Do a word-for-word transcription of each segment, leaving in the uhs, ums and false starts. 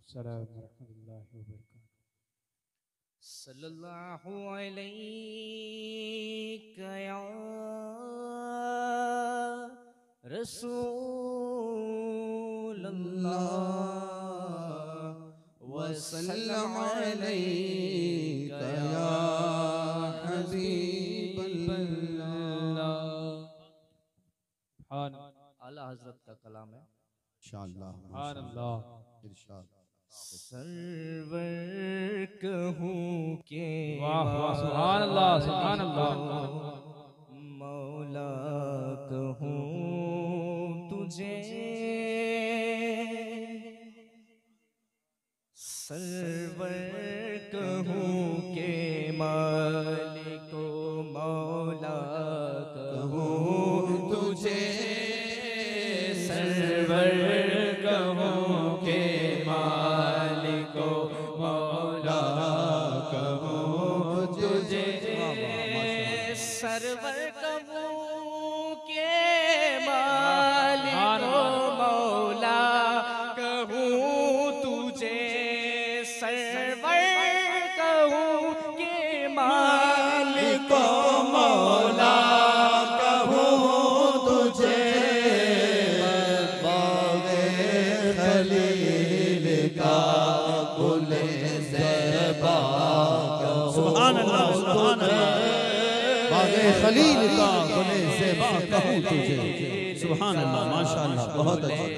अस्सलाम वरहमतुल्लाहि वबरकातुहू। सल्लल्लाहु अलैका या रसूलल्लाह वसल्लम अलैका या हबीबल्लाह। आला हजरत का कलाम है इंशाअल्लाह। सुभान अल्लाह। इरशाद। सरवर कहूँ के वाह वाह सुभान अल्लाह सुभान अल्लाह। मौला कहूँ तुझे सरवर कहूँ के मालिको मौला कहूँ तुझे सरवर कहूँ के मालिको मौला कहूँ तुझे सरवर कहूँ के मालिको मौला कहूँ तुझे सरवर कहूँ के मालिको मौला खलील का गुले ज़ेबा कहूँ तुझे। सुभान अल्लाह माशाअल्लाह बहुत अच्छा।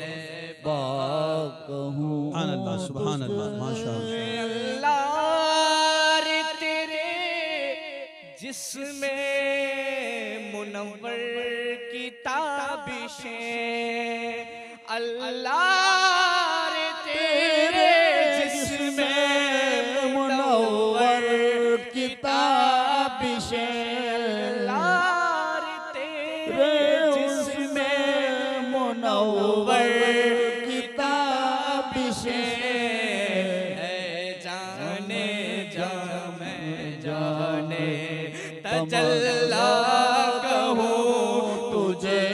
सुभान अल्लाह सुभान अल्लाह माशाअल्लाह। अल्लाह रे तेरे जिसमें मुनव्वर की ताबिशें अल्लाह रे तेरे जिसमें मुनव्वर की ताबिशें मुनव्वर किताबिशें है जाने जा मैं जाने तजल्ला कहूँ तुझे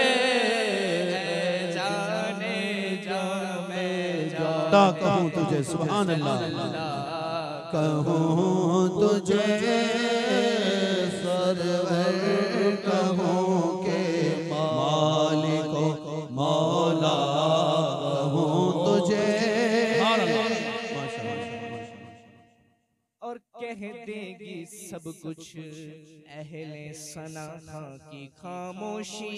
जाने जा मैं जाने कहूँ तुझे। सुभान अल्लाह कहूँ तुझे सरवर कहूँ के मालिको मौला कहूँ तुझे। और कह देगी सब कुछ अहले सना खां की खामोशी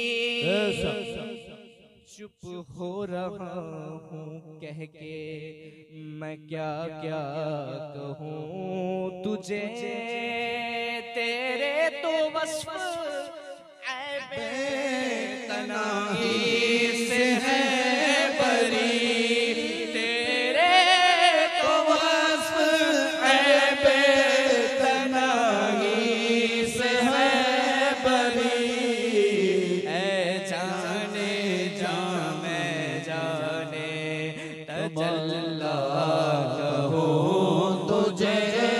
चुप हो रहा हूँ कह के मैं क्या क्या कहूँ तुझे तेरे तो वस्फ ऐबे तनाही से है बरी तेरे तो वस्फ ऐबे तनाही से है बरी ऐ जाने जा मैं जाने तजल्ला कहूँ तुझे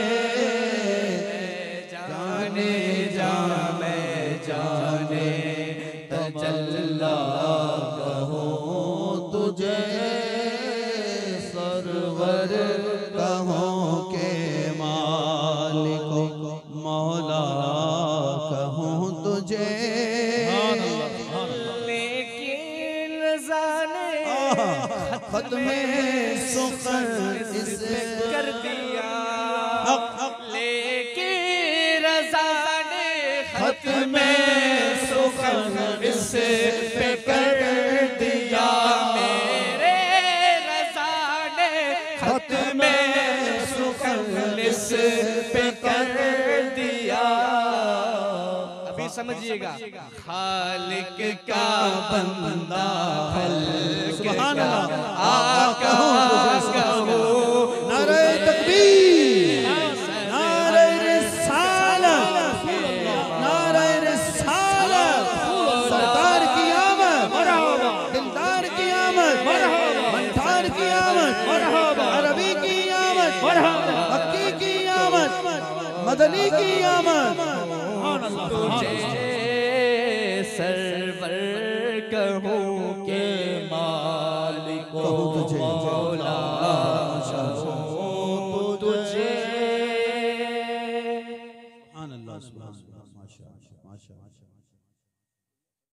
जाने जा मैं जाने तजल्ला कहूँ तुझे सरवर कहूँ के मालिको मौला कहूँ तुझे। लेकिन जाने खत में सुखर इसे कर दिया लेकिन रज़ा ने खत में सुखर इसे पे कर दिया मेरे रज़ा ने खत में सुखर इसे पे कर दिया। अभी समझिएगा खालिक का बंदा खल्क का आका कहूँ नारे तकबीर नारे रिसालत नारे रिसालत सरदार की आमद दिलदार की आमद मंठार की आमद अरबी की आमद मक्की की आमद मदनी की आमद। तुझे सरवर कहूँ के मालिको मौला माशाअल्लाह माशाअल्लाह।